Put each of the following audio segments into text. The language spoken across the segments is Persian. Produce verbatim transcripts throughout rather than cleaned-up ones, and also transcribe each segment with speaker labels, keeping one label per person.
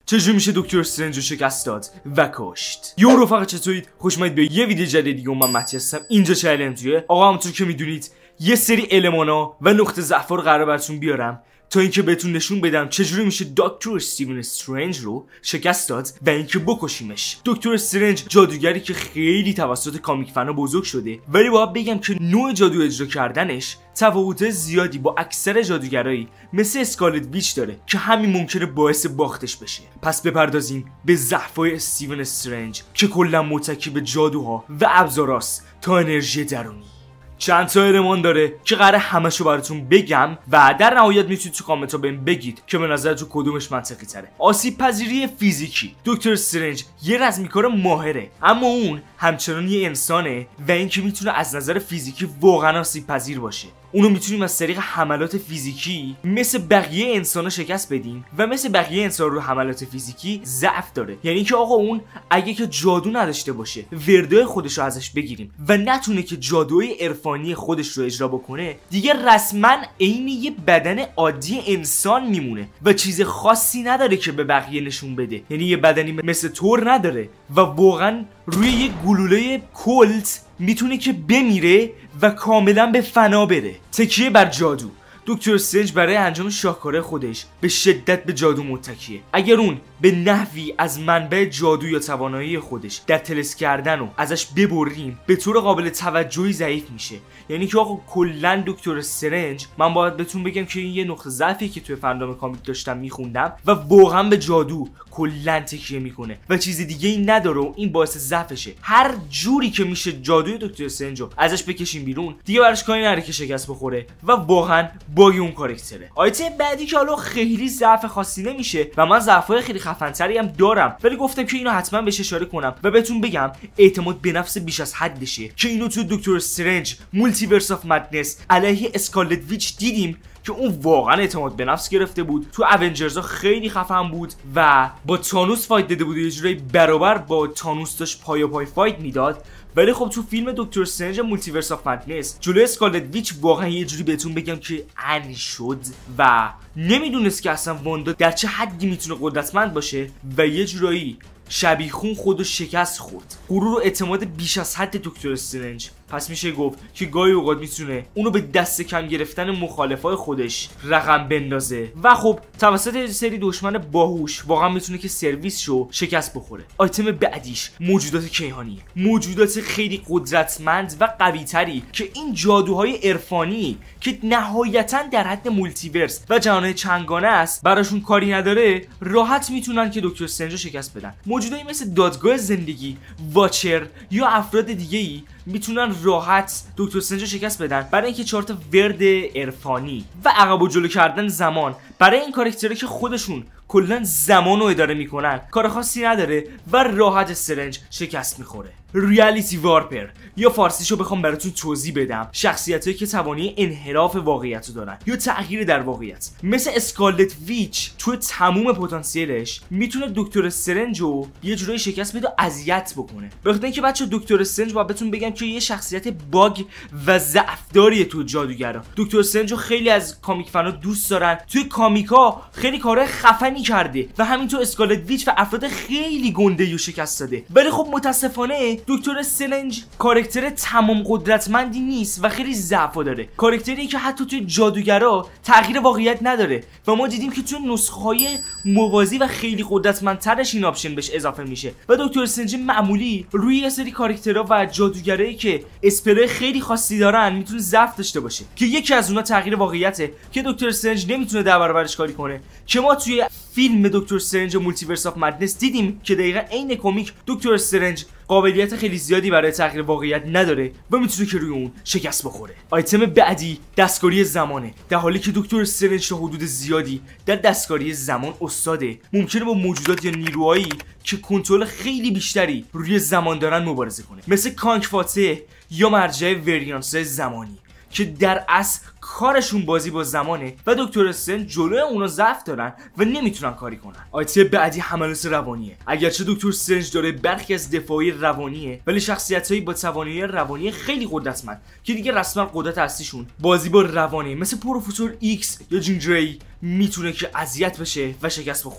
Speaker 1: چجوری میشه دکتر استرنج رو شکست داد و کشت؟ یو رفقا چطورید؟ خوش اومدید به یه ویدیو جدید دیگه. من مهدی هستم. اینجا چالنجیه. آقا همونطور که میدونید یه سری المانا و نقطه ضعف رو قرار براتون بیارم تا اینکه بهتون نشون بدم چجوری میشه دکتر استیون استرنج رو شکست داد و اینکه بکشیمش. دکتر استرنج جادوگری که خیلی توسط کامیک فنا بزرگ شده، ولی باید بگم که نوع جادو اجرا کردنش تفاوت زیادی با اکثر جادوگرایی مثل اسکارلت ویچ داره که همین ممکنه باعث باختش بشه. پس بپردازیم به ضعف‌های استیون استرنج که کلا متکی به جادوها و ابزاراست تا انرژی درونی. چند تا المان داره که قراره همشو براتون بگم و در نهایت میتونید تو کامنت ها بهم بگید که به نظرتون کدومش منطقی تره. آسیب پذیری فیزیکی. دکتر استرنج یه رزمیکار ماهره، اما اون همچنان یه انسانه و اینکه میتونه از نظر فیزیکی واقعا آسیب پذیر باشه. اونو میتونیم از طریق حملات فیزیکی مثل بقیه انسانا شکست بدیم و مثل بقیه انسان رو حملات فیزیکی ضعف داره. یعنی که آقا اون اگه که جادو نداشته باشه، وردای خودش رو ازش بگیریم و نتونه که جادوی عرفانی خودش رو اجرا بکنه، دیگه رسما عین یه بدن عادی انسان میمونه و چیز خاصی نداره که به بقیه نشون بده. یعنی یه بدنی مثل تور نداره و واقعا روی یه گلوله کلت میتونه که بمیره و کاملا به فنا بره. تکیه بر جادو. دکتر استرنج برای انجام شاهکار خودش به شدت به جادو متکیه. اگر اون به نحوی از منبع جادو یا توانایی خودش در تلس کردن و ازش ببریم، به طور قابل توجهی ضعیف میشه. یعنی که آقا کلا دکتر استرنج، من باید بهتون بگم که این یه نقطه ضعفی که توی فندام کامیک داشتم میخوندم و واقعا به جادو کلا تکیه میکنه و چیز دیگه ای نداره و این باعث ضعفشه. هر جوری که میشه جادوی دکتر استرنج رو ازش بکشیم بیرون، دیگه براش کاری نره که شکست بخوره و واقعا باگ اون کاراکتره. آیتم بعدی که حالا خیلی ضعف خاصی نمیشه و من ضعفای خیلی خفن‌تری هم دارم، ولی گفتم که اینو حتما بهش اشاره کنم و بهتون بگم اعتماد به نفس بیش از حدشه که اینو تو دکتر استرنج مولتیورس آف مدنس علیه اسکارلت ویچ دیدیم که اون واقعا اعتماد به نفس گرفته بود. تو اونجرز ها خیلی خفن بود و با تانوس فایت داده بود، یه جوری برابر با تانوس داشت پای پای فایت میداد. ولی خب تو فیلم دکتر استرنج مولتیورس آف مدنس جلوی اسکارلت ویچ واقعا یه جوری بهتون بگم که ان شد و نمیدونست که اصلا واندا در چه حدی میتونه قدرتمند باشه و یه جورایی شبیخون خودو شکست خورد. غرور و اعتماد بیش از حد دکتر استرنج. پس میشه گفت که گاهی اوقات میتونه اونو به دست کم گرفتن مخالفای خودش رقم بندازه و خب توسط سری دشمن باهوش واقعا میتونه که سرویس شو شکست بخوره. آیتم بعدیش موجودات کیهانیه. موجودات خیلی قدرتمند و قوی تری که این جادوهای عرفانی که نهایتا در حد مولتیورس و جهانهای چنگانه است براشون کاری نداره، راحت میتونن که دکتر استرنج رو شکست بدن. موجودایی مثل دادگاه زندگی، واچر یا افراد دیگه‌ای میتونن راحت دکتر استرنج رو شکست بدن برای اینکه چهار تا ورد عرفانی و عقب و جلو کردن زمان برای این کاراکترها که خودشون کلا زمان رو اداره میکنن کار خاصی نداره و راحت استرنج شکست میخوره. ریالیتی وارپر یا فارسیشو بخوام براتون توضیح بدم، شخصیتایی که توانایی انحراف واقعیت رو دارن یا تغییر در واقعیت. مثل اسکارلت ویچ تو تموم پتانسیلش میتونه دکتر استرنج رو یه جورایی شکست بده و اذیت بکنه. بخاطر اینکه بچه دکتر استرنج باید بهتون بگم که یه شخصیت باگ و ضعف داریه تو جادوگرا. دکتر استرنج رو خیلی از کامیک فنا دوست دارن. توی کامیکا خیلی کارهای خفنی کرده و همینطور اسکارلت ویچ و افراد خیلی گنده رو شکست داده. ولی خب متاسفانه دکتر استرنج کاراکتر تمام قدرتمندی نیست و خیلی ضعف داره. کاراکتری که حتی توی جادوگرا تغییر واقعیت نداره و ما دیدیم که توی نسخه‌های موازی و خیلی قدرتمندترش این آپشن بهش اضافه میشه و دکتر استرنج معمولی روی یه سری کاراکترها و جادوگرایی که اسپلای خیلی خاصی دارن میتونه ضعف داشته باشه که یکی از اونها تغییر واقعیته که دکتر استرنج نمیتونه در برابرش کاری کنه، که ما توی فیلم دکتر استرنج مولتیورس آف مدنس دیدیم که دقیقاً عین کمیک دکتر استرنج قابلیت خیلی زیادی برای تغییر واقعیت نداره و میتونه که روی اون شکست بخوره. آیتم بعدی دستکاری زمانه. در حالی که دکتر استرنج تا حدود زیادی در دستکاری زمان استاده، ممکنه با موجودات یا نیروهایی که کنترل خیلی بیشتری روی زمان دارن مبارزه کنه، مثل کانک فاتح یا مرجع وریانس زمانی که در اصل کارشون بازی با زمانه و دکتر استرنج جلوی اونا ضعف دارن و نمیتونن کاری کنن. آیتم بعدی حملات روانیه. اگرچه دکتر استرنج داره برخی از دفاعی روانیه، ولی شخصیتایی با توانایی روانی خیلی قدرتمند که دیگه رسما قدرت اصلیشون بازی با روانه، مثل پروفسور ایکس یا جین گری، میتونه که اذیت بشه و شکست بخوره.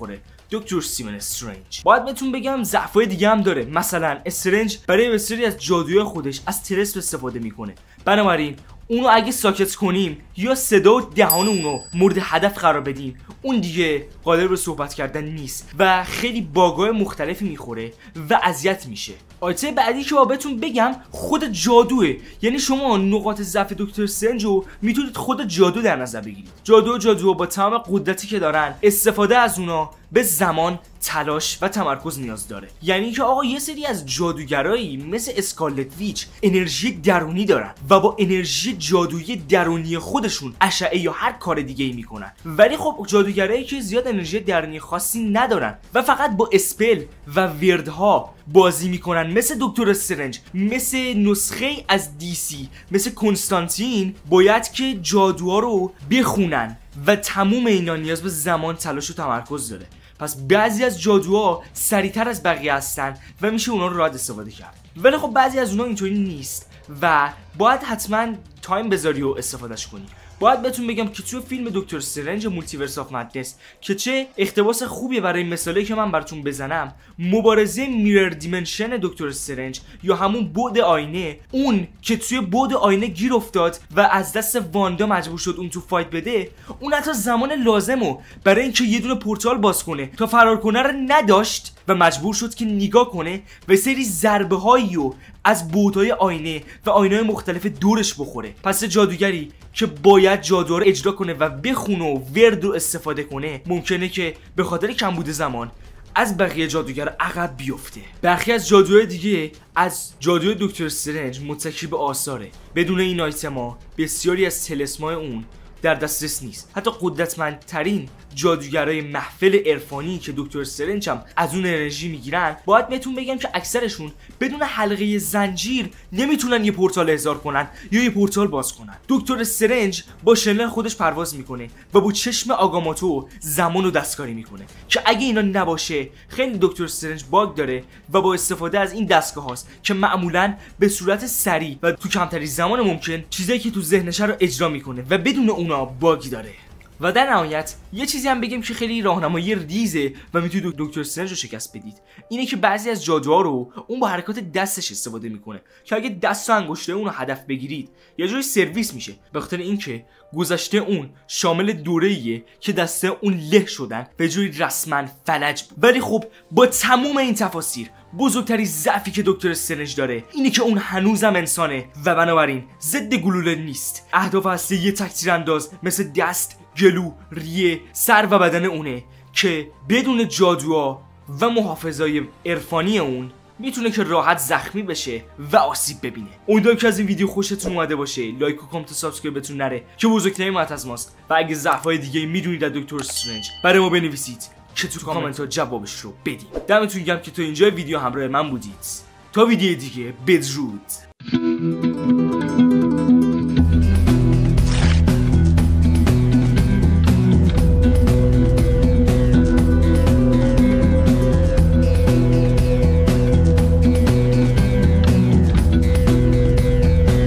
Speaker 1: دکتر استیون استرنج. باید بهتون بگم ضعفای دیگه هم داره. مثلا استرنج برای بسیاری از جادوی خودش از طلسم استفاده میکنه. بنابراین اونو اگه ساکت کنیم یا صدا و دهان اونو مورد هدف قرار بدیم، اون دیگه قادر به صحبت کردن نیست و خیلی باگای مختلفی میخوره و اذیت میشه. آیته بعدی که با بهتون بگم خود جادوه. یعنی شما نقاط ضعف دکتر استرنج رو میتونید خود جادو در نظر بگیرید. جادو و جادو با تمام قدرتی که دارن، استفاده از اونا به زمان، تلاش و تمرکز نیاز داره. یعنی که آقا یه سری از جادوگرایی مثل اسکارلت ویچ انرژی درونی دارن و با انرژی جادویی درونی خودشون اشعه یا هر کار دیگه ای میکنن. ولی خب جادوگرایی که زیاد انرژی درونی خاصی ندارن و فقط با اسپل و وردها بازی میکنن، مثل دکتر استرنج، مثل نسخه از دی سی، مثل کنستانتین، باید که جادوها رو بخونن و تموم اینا نیاز به زمان، تلاش و تمرکز داره. پس بعضی از جادوها سریعتر از بقیه هستن و میشه اونا رو راحت استفاده کرد. ولی خب بعضی از اونا اینطوری نیست و باید حتما تایم بذاری و استفادهش کنی. باید بهتون بگم که توی فیلم دکتر استرنج مولتیورس آف مدنس که چه اقتباس خوبیه برای مثالی که من براتون بزنم، مبارزه میرر دیمنشن دکتر استرنج یا همون بعد آینه، اون که توی بعد آینه گیر افتاد و از دست واندا مجبور شد اون تو فایت بده، اون حتی زمان لازمو برای اینکه یه دونه پورتال باز کنه تا فرار کنه رو نداشت و مجبور شد که نگاه کنه و سری ضربه هایی از بعدهای آینه و آینه‌های مختلف دورش بخوره. پس جادوگری که باید جادو رو اجرا کنه و بخونه و ورد رو استفاده کنه، ممکنه که به خاطر کمبود زمان از بقیه جادوگر عقب بیفته. برخی از جادوهای دیگه از جادوی دکتر استرنج متکی به آثاره. بدون این آیتما بسیاری از طلسم‌های اون در دسترس نیست. حتی قدرتمندترین جادوگرای محفل عرفانی که دکتر استرنج هم از اون انرژی میگیرن، باید بهتون بگم که اکثرشون بدون حلقه زنجیر نمیتونن یه پورتال احضار کنن یا یه پورتال باز کنن. دکتر استرنج با شنل خودش پرواز میکنه و با چشم آگاماتو زمان رو دستکاری میکنه که اگه اینا نباشه خیلی دکتر استرنج باگ داره و با استفاده از این دستگاه هاست که معمولا به صورت سریع و تو کمترین زمان ممکن چیزایی که تو ذهنش رو اجرا میکنه و بدون اونا باگی داره. و در نهایت یه چیزی هم بگم که خیلی راهنمایی ریزه و میتونید دکتر استرنج رو شکست بدید، اینه که بعضی از جادوها رو اون با حرکات دستش استفاده میکنه که اگه دست و انگشته اون رو هدف بگیرید یه جوری سرویس میشه، به خاطر اینکه گذشته اون شامل دوره‌ایه که دسته اون له شدن به جوری رسما فلج بود. ولی خب با تموم این تفاسیر، بزرگترین ضعفی که دکتر استرنج داره اینه که اون هنوزم انسانه و بنابراین ضد گلوله نیست. اهداف اصلی یه تک‌تیر انداز مثل دست، گلو، ریه، سر و بدن اونه که بدون جادوها و محافظای عرفانی اون میتونه که راحت زخمی بشه و آسیب ببینه. امیدوارم که از این ویدیو خوشتون اومده باشه. لایک و کامنت و سابسکرایبتون نره که بزرگترین مت از ماست و اگه ضعف‌های دیگه میدونید از دکتر استرنج برای ما بنویسید که تو کامنت ها جوابش رو بدیم. دمتون گرم که تو اینجا ویدیو همراه من بودید. تا ویدیو دیگه بدرود.